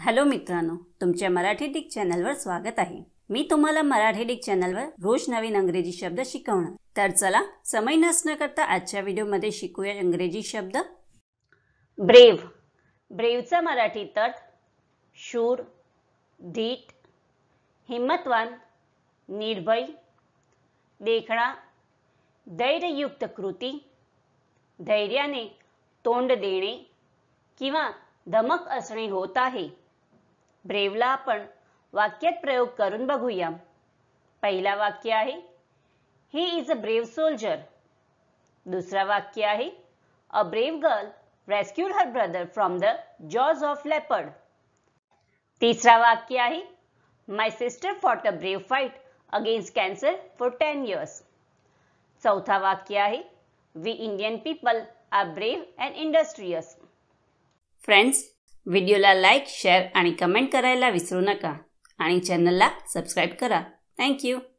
Hello मित्रांनो, तुमच्या Marathi Dick चॅनलवर स्वागत आहे। मी तुम्हाला मराठी डिक चॅनलवर रोज नवीन इंग्रजी शब्द शिकवणार। तर चला समय नष्ट न करता आजच्या व्हिडिओमध्ये शिकूया इंग्रजी शब्द। ब्रेव। ब्रेवचा मराठी अर्थ शूर, धीट, हिम्मतवान, निर्भय, देखणा, धैर्ययुक्त कृती, धैर्याने तोंड देणे किंवा धमक असणे होत आहे। ब्रेवला आपण वाक्यात प्रयोग करून बघूया। पहिला वाक्य आहे he is a brave soldier. दुसरा वाक्य आहे a brave girl rescued her brother from the jaws of leopard. तिसरा वाक्य आहे my sister fought a brave fight against cancer for 10 years। चौथा वाक्य आहे we Indian people are brave and industrious. Friends, व्हिडिओला लाईक, शेअर आणि comment करायला विसरू नका आणि चॅनलला सबस्क्राइब करा। Thank you.